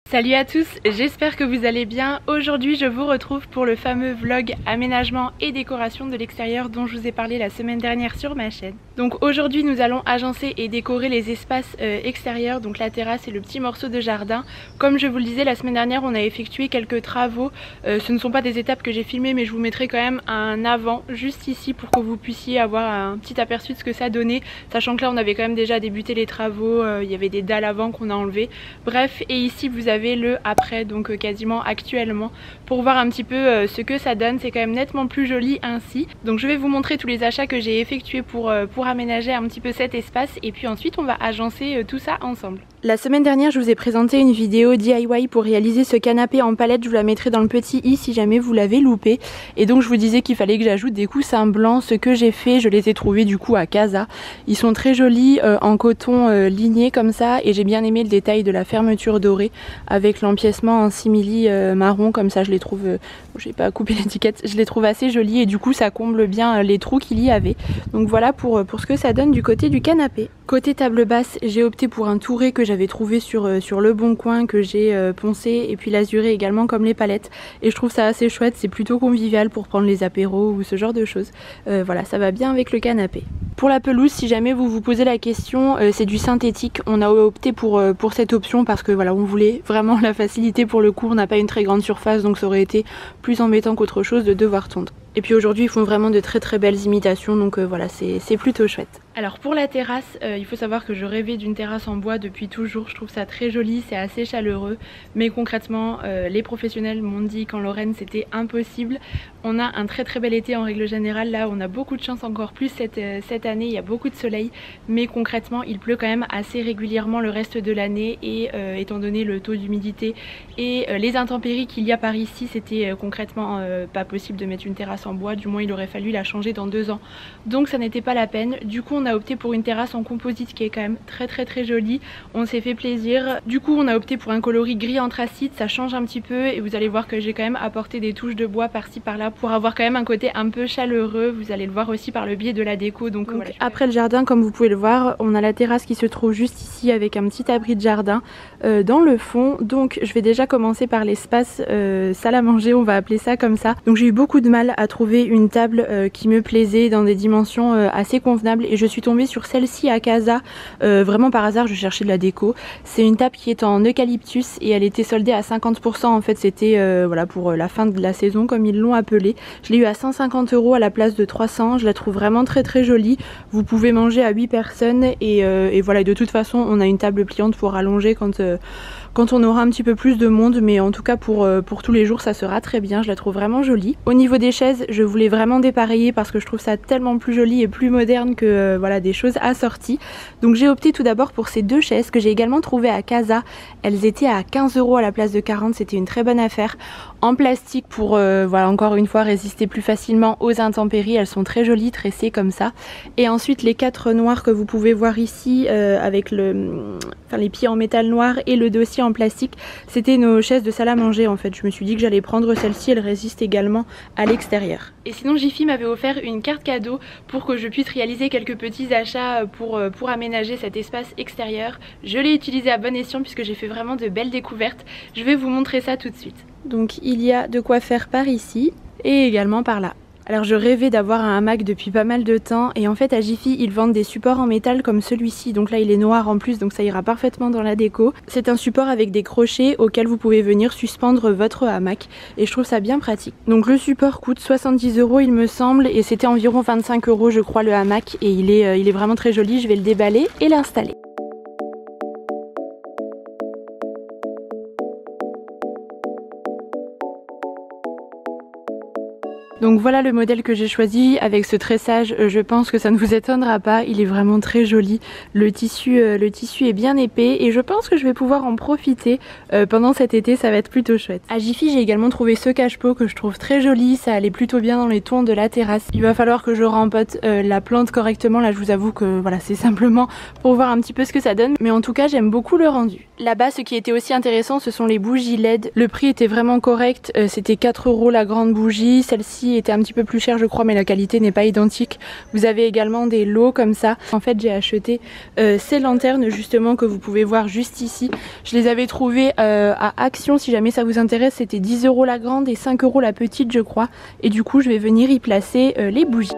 Salut à tous, j'espère que vous allez bien. Aujourd'hui je vous retrouve pour le fameux vlog aménagement et décoration de l'extérieur dont je vous ai parlé la semaine dernière sur ma chaîne. Donc aujourd'hui nous allons agencer et décorer les espaces extérieurs, donc la terrasse et le petit morceau de jardin. Comme je vous le disais la semaine dernière, on a effectué quelques travaux. Ce ne sont pas des étapes que j'ai filmées, mais je vous mettrai quand même un avant juste ici pour que vous puissiez avoir un petit aperçu de ce que ça donnait, sachant que là on avait quand même déjà débuté les travaux, il y avait des dalles avant qu'on a enlevées. Bref, et ici vous avez le après, donc quasiment actuellement, pour voir un petit peu ce que ça donne. C'est quand même nettement plus joli ainsi. Donc je vais vous montrer tous les achats que j'ai effectués pour aménager un petit peu cet espace, et puis ensuite on va agencer tout ça ensemble. La semaine dernière je vous ai présenté une vidéo DIY pour réaliser ce canapé en palette, je vous la mettrai dans le petit i si jamais vous l'avez loupé. Et donc je vous disais qu'il fallait que j'ajoute des coussins blancs. Ce que j'ai fait, je les ai trouvés du coup à Casa. Ils sont très jolis en coton ligné comme ça, et j'ai bien aimé le détail de la fermeture dorée avec l'empiècement en simili marron comme ça. Je les trouve, j'ai pas coupé l'étiquette, je les trouve assez jolis et du coup ça comble bien les trous qu'il y avait. Donc voilà pour ce que ça donne du côté du canapé. Côté table basse, j'ai opté pour un touret que j'avais trouvé sur Le Bon Coin, que j'ai poncé, et puis l'azuré également comme les palettes, et je trouve ça assez chouette. C'est plutôt convivial pour prendre les apéros ou ce genre de choses. Voilà, ça va bien avec le canapé. Pour la pelouse, si jamais vous vous posez la question, c'est du synthétique. On a opté pour cette option parce que voilà, on voulait vraiment la facilité. Pour le coup, on n'a pas une très grande surface, donc ça aurait été plus embêtant qu'autre chose de devoir tondre. Et puis aujourd'hui ils font vraiment de très belles imitations, donc voilà, c'est plutôt chouette. Alors pour la terrasse, il faut savoir que je rêvais d'une terrasse en bois depuis toujours. Je trouve ça très joli, c'est assez chaleureux, mais concrètement les professionnels m'ont dit qu'en Lorraine c'était impossible. On a un très bel été en règle générale, là on a beaucoup de chance, encore plus cette année, il y a beaucoup de soleil, mais concrètement il pleut quand même assez régulièrement le reste de l'année, et étant donné le taux d'humidité et les intempéries qu'il y a par ici, c'était concrètement pas possible de mettre une terrasse en bois. Du moins il aurait fallu la changer dans 2 ans, donc ça n'était pas la peine. Du coup on a opté pour une terrasse en composite qui est quand même très jolie. On s'est fait plaisir. Du coup on a opté pour un coloris gris anthracite, ça change un petit peu, et vous allez voir que j'ai quand même apporté des touches de bois par-ci par-là pour avoir quand même un côté un peu chaleureux. Vous allez le voir aussi par le biais de la déco. Donc voilà. Après le jardin, comme vous pouvez le voir, on a la terrasse qui se trouve juste ici avec un petit abri de jardin dans le fond. Donc je vais déjà commencer par l'espace salle à manger, on va appeler ça comme ça. Donc j'ai eu beaucoup de mal à trouver une table qui me plaisait dans des dimensions assez convenables, et je suis tombée sur celle-ci à Casa, vraiment par hasard. Je cherchais de la déco. C'est une table qui est en eucalyptus et elle était soldée à 50%. En fait c'était voilà, pour la fin de la saison comme ils l'ont appelé. Je l'ai eu à 150 € à la place de 300. Je la trouve vraiment très jolie. Vous pouvez manger à 8 personnes, et voilà, de toute façon on a une table pliante pour rallonger quand on aura un petit peu plus de monde, mais en tout cas pour tous les jours ça sera très bien. Je la trouve vraiment jolie. Au niveau des chaises, je voulais vraiment dépareiller parce que je trouve ça tellement plus joli et plus moderne que voilà, des choses assorties. Donc j'ai opté tout d'abord pour ces 2 chaises que j'ai également trouvées à Casa. Elles étaient à 15 € à la place de 40, c'était une très bonne affaire. En plastique pour voilà, encore une fois résister plus facilement aux intempéries. Elles sont très jolies, tressées comme ça. Et ensuite les 4 noires que vous pouvez voir ici avec les pieds en métal noir et le dossier en plastique, c'était nos chaises de salle à manger. En fait je me suis dit que j'allais prendre celle-ci, elle résiste également à l'extérieur. Et sinon Jiffy m'avait offert une carte cadeau pour que je puisse réaliser quelques petits achats pour aménager cet espace extérieur. Je l'ai utilisé à bon escient puisque j'ai fait vraiment de belles découvertes. Je vais vous montrer ça tout de suite. Donc il y a de quoi faire par ici et également par là. Alors je rêvais d'avoir un hamac depuis pas mal de temps, et en fait à Jiffy ils vendent des supports en métal comme celui-ci. Donc là il est noir en plus, donc ça ira parfaitement dans la déco. C'est un support avec des crochets auxquels vous pouvez venir suspendre votre hamac, et je trouve ça bien pratique. Donc le support coûte 70 € il me semble, et c'était environ 25 € je crois le hamac, et il est vraiment très joli. Je vais le déballer et l'installer. Donc voilà le modèle que j'ai choisi avec ce tressage. Je pense que ça ne vous étonnera pas, il est vraiment très joli. Le tissu est bien épais, et je pense que je vais pouvoir en profiter pendant cet été. Ça va être plutôt chouette. À Jiffy j'ai également trouvé ce cache-pot que je trouve très joli. Ça allait plutôt bien dans les tons de la terrasse. Il va falloir que je rempote la plante correctement. Là je vous avoue que voilà, c'est simplement pour voir un petit peu ce que ça donne, mais en tout cas j'aime beaucoup le rendu. Là-bas ce qui était aussi intéressant, ce sont les bougies LED. Le prix était vraiment correct, c'était 4 € la grande bougie. Celle-ci celle-ci était un petit peu plus chère je crois, mais la qualité n'est pas identique. Vous avez également des lots comme ça. En fait j'ai acheté ces lanternes justement que vous pouvez voir juste ici. Je les avais trouvées à Action, si jamais ça vous intéresse. C'était 10 € la grande et 5 € la petite je crois. Et du coup je vais venir y placer les bougies.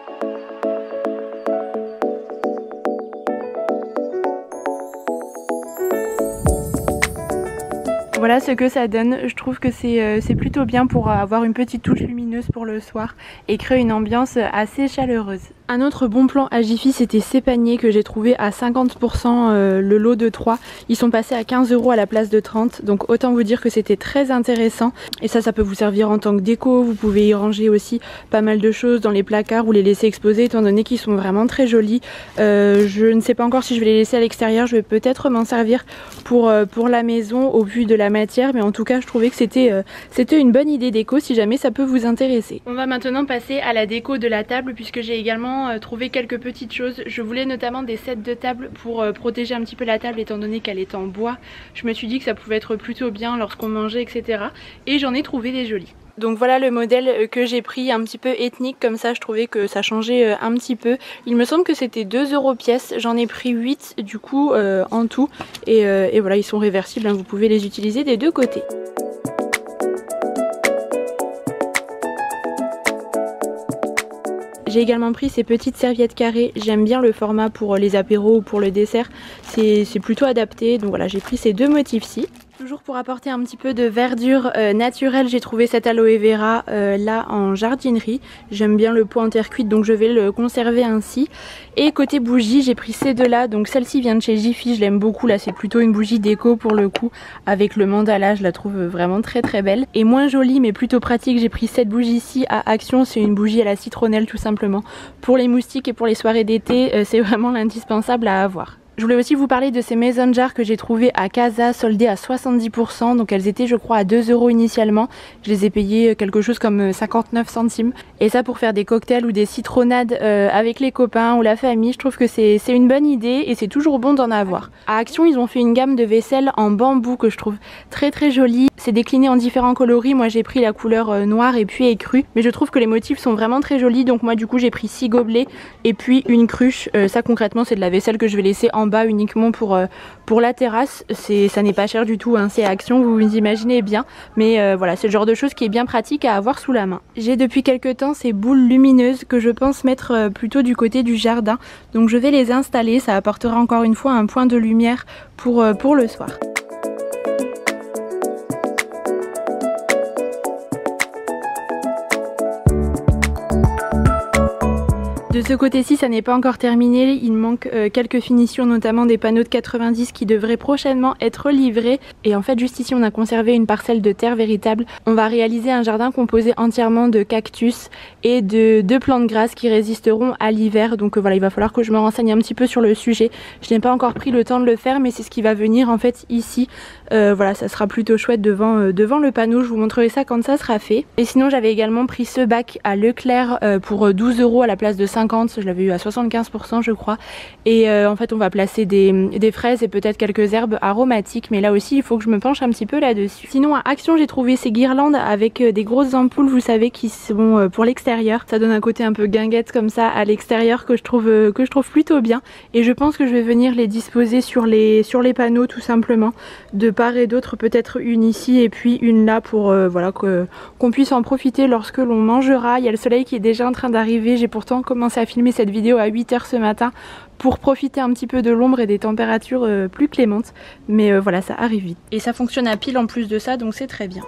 Voilà ce que ça donne, je trouve que c'est plutôt bien pour avoir une petite touche lumineuse pour le soir et créer une ambiance assez chaleureuse. Un autre bon plan à Jiffy, c'était ces paniers que j'ai trouvé à 50% le lot de 3. Ils sont passés à 15 € à la place de 30, donc autant vous dire que c'était très intéressant. Et ça peut vous servir en tant que déco, vous pouvez y ranger aussi pas mal de choses dans les placards ou les laisser exposer étant donné qu'ils sont vraiment très jolis. Je ne sais pas encore si je vais les laisser à l'extérieur, je vais peut-être m'en servir pour la maison au vu de la matière, mais en tout cas je trouvais que c'était une bonne idée déco si jamais ça peut vous intéresser. On va maintenant passer à la déco de la table puisque j'ai également trouvé quelques petites choses. Je voulais notamment des sets de table pour protéger un petit peu la table étant donné qu'elle est en bois. Je me suis dit que ça pouvait être plutôt bien lorsqu'on mangeait etc. Et j'en ai trouvé des jolis. Donc voilà le modèle que j'ai pris, un petit peu ethnique comme ça, je trouvais que ça changeait un petit peu. Il me semble que c'était 2 € pièce, j'en ai pris 8 du coup en tout. Et voilà, ils sont réversibles, hein, vous pouvez les utiliser des deux côtés. J'ai également pris ces petites serviettes carrées, j'aime bien le format pour les apéros ou pour le dessert, c'est plutôt adapté, donc voilà j'ai pris ces deux motifs-ci. Toujours pour apporter un petit peu de verdure naturelle, j'ai trouvé cet aloe vera là en jardinerie. J'aime bien le pot en terre cuite donc je vais le conserver ainsi. Et côté bougie, j'ai pris ces deux là, donc celle-ci vient de chez Jiffy, je l'aime beaucoup. Là c'est plutôt une bougie déco pour le coup, avec le mandala, je la trouve vraiment très très belle. Et moins jolie mais plutôt pratique, j'ai pris cette bougie-ci à Action, c'est une bougie à la citronnelle tout simplement. Pour les moustiques et pour les soirées d'été, c'est vraiment l'indispensable à avoir. Je voulais aussi vous parler de ces mason jars que j'ai trouvées à Casa, soldées à 70%. Donc elles étaient je crois à 2 € initialement. Je les ai payées quelque chose comme 59 centimes. Et ça pour faire des cocktails ou des citronnades avec les copains ou la famille. Je trouve que c'est une bonne idée et c'est toujours bon d'en avoir. À Action ils ont fait une gamme de vaisselle en bambou que je trouve très très jolie. C'est décliné en différents coloris. Moi j'ai pris la couleur noire et puis écrue. Mais je trouve que les motifs sont vraiment très jolis. Donc moi du coup j'ai pris 6 gobelets et puis une cruche. Ça concrètement c'est de la vaisselle que je vais laisser en bas uniquement pour la terrasse. Ça n'est pas cher du tout, hein, c'est Action, vous vous imaginez bien. Mais voilà, c'est le genre de chose qui est bien pratique à avoir sous la main. J'ai depuis quelques temps ces boules lumineuses que je pense mettre plutôt du côté du jardin. Donc je vais les installer, ça apportera encore une fois un point de lumière pour le soir. De ce côté-ci, ça n'est pas encore terminé, il manque quelques finitions, notamment des panneaux de 90 qui devraient prochainement être livrés. Et en fait, juste ici, on a conservé une parcelle de terre véritable. On va réaliser un jardin composé entièrement de cactus et de plantes grasses qui résisteront à l'hiver. Donc voilà, il va falloir que je me renseigne un petit peu sur le sujet. Je n'ai pas encore pris le temps de le faire, mais c'est ce qui va venir en fait ici. Voilà, ça sera plutôt chouette devant le panneau. Je vous montrerai ça quand ça sera fait. Et sinon, j'avais également pris ce bac à Leclerc pour 12 € à la place de 50. Je l'avais eu à 75% je crois. Et en fait on va placer des fraises et peut-être quelques herbes aromatiques, mais là aussi il faut que je me penche un petit peu là-dessus. Sinon à Action j'ai trouvé ces guirlandes avec des grosses ampoules, vous savez, qui sont pour l'extérieur. Ça donne un côté un peu guinguette comme ça à l'extérieur que je trouve plutôt bien. Et je pense que je vais venir les disposer sur les panneaux tout simplement, de part et d'autre, peut-être une ici et puis une là pour voilà qu'on puisse en profiter lorsque l'on mangera. Il y a le soleil qui est déjà en train d'arriver, j'ai pourtant commencé à filmer cette vidéo à 8 h ce matin pour profiter un petit peu de l'ombre et des températures plus clémentes, mais voilà, ça arrive vite et ça fonctionne à pile en plus de ça, donc c'est très bien.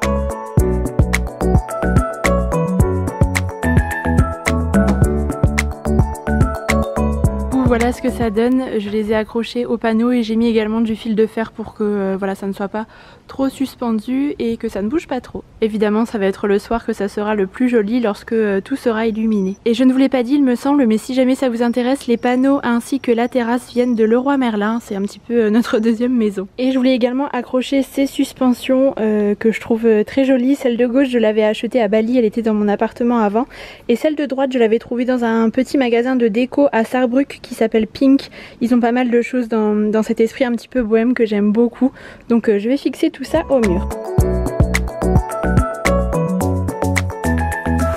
Voilà ce que ça donne, je les ai accrochés au panneau et j'ai mis également du fil de fer pour que voilà, ça ne soit pas trop suspendu et que ça ne bouge pas trop. Évidemment ça va être le soir que ça sera le plus joli lorsque tout sera illuminé. Et je ne vous l'ai pas dit il me semble, mais si jamais ça vous intéresse, les panneaux ainsi que la terrasse viennent de Leroy Merlin, c'est un petit peu notre deuxième maison. Et je voulais également accrocher ces suspensions que je trouve très jolies. Celle de gauche je l'avais achetée à Bali, elle était dans mon appartement avant, et celle de droite je l'avais trouvée dans un petit magasin de déco à Sarrebruck qui s'appelle Pink. Ils ont pas mal de choses dans cet esprit un petit peu bohème que j'aime beaucoup, donc je vais fixer tout ça au mur.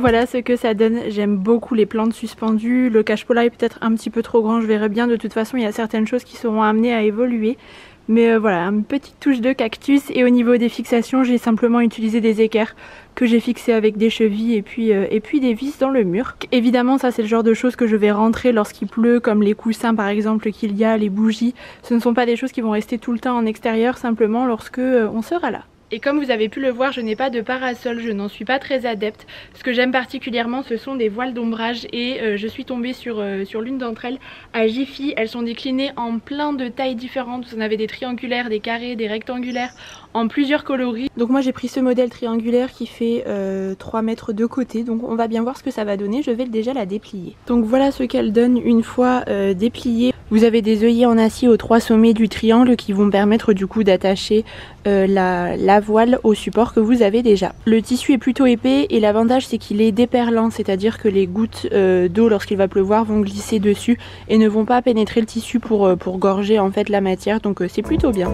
voilà ce que ça donne. J'aime beaucoup les plantes suspendues. Le cache-pola est peut-être un petit peu trop grand, je verrai bien. De toute façon, il y a certaines choses qui seront amenées à évoluer. Mais voilà, une petite touche de cactus. Et au niveau des fixations, j'ai simplement utilisé des équerres que j'ai fixées avec des chevilles et puis des vis dans le mur. Évidemment, ça c'est le genre de choses que je vais rentrer lorsqu'il pleut, comme les coussins par exemple qu'il y a, les bougies. Ce ne sont pas des choses qui vont rester tout le temps en extérieur, simplement lorsque on sera là. Et comme vous avez pu le voir, je n'ai pas de parasol, je n'en suis pas très adepte. Ce que j'aime particulièrement, ce sont des voiles d'ombrage et je suis tombée sur l'une d'entre elles à Jiffy. Elles sont déclinées en plein de tailles différentes. Vous en avez des triangulaires, des carrés, des rectangulaires, en plusieurs coloris. Donc moi j'ai pris ce modèle triangulaire qui fait 3 mètres de côté. Donc on va bien voir ce que ça va donner, je vais déjà la déplier. Donc voilà ce qu'elle donne une fois dépliée. Vous avez des œillets en acier aux 3 sommets du triangle qui vont permettre du coup d'attacher la voile au support que vous avez déjà. Le tissu est plutôt épais et l'avantage c'est qu'il est déperlant, c'est-à-dire que les gouttes d'eau lorsqu'il va pleuvoir vont glisser dessus et ne vont pas pénétrer le tissu pour gorger en fait la matière, donc c'est plutôt bien.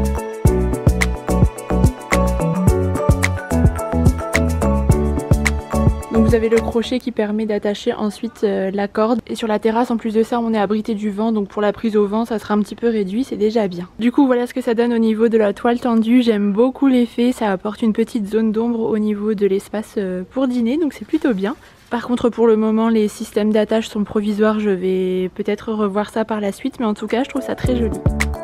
Donc vous avez le crochet qui permet d'attacher ensuite la corde. Et sur la terrasse, en plus de ça, on est abrité du vent. Donc pour la prise au vent, ça sera un petit peu réduit, c'est déjà bien. Du coup, voilà ce que ça donne au niveau de la toile tendue. J'aime beaucoup l'effet. Ça apporte une petite zone d'ombre au niveau de l'espace pour dîner. Donc c'est plutôt bien. Par contre, pour le moment, les systèmes d'attache sont provisoires. Je vais peut-être revoir ça par la suite. Mais en tout cas, je trouve ça très joli.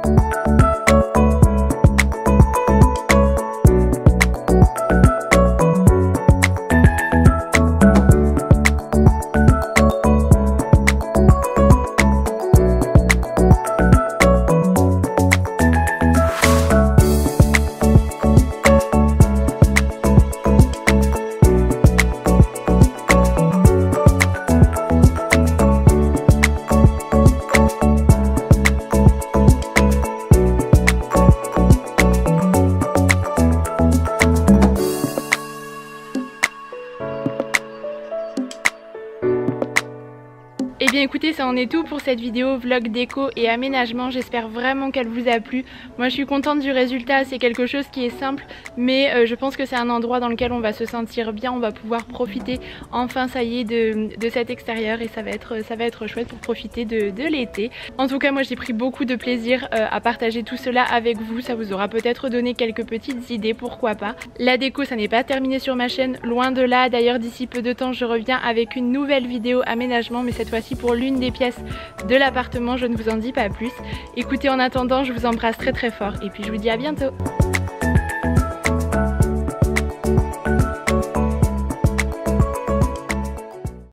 Et bien écoutez, ça en est tout pour cette vidéo vlog déco et aménagement. J'espère vraiment qu'elle vous a plu. Moi je suis contente du résultat, c'est quelque chose qui est simple mais je pense que c'est un endroit dans lequel on va se sentir bien, on va pouvoir profiter enfin ça y est de cet extérieur et ça va être chouette pour profiter de l'été. En tout cas moi j'ai pris beaucoup de plaisir à partager tout cela avec vous, ça vous aura peut-être donné quelques petites idées, pourquoi pas. La déco ça n'est pas terminé sur ma chaîne, loin de là. D'ailleurs d'ici peu de temps je reviens avec une nouvelle vidéo aménagement mais cette fois-ci pour l'une des pièces de l'appartement, je ne vous en dis pas plus. Écoutez, en attendant, je vous embrasse très très fort et puis je vous dis à bientôt.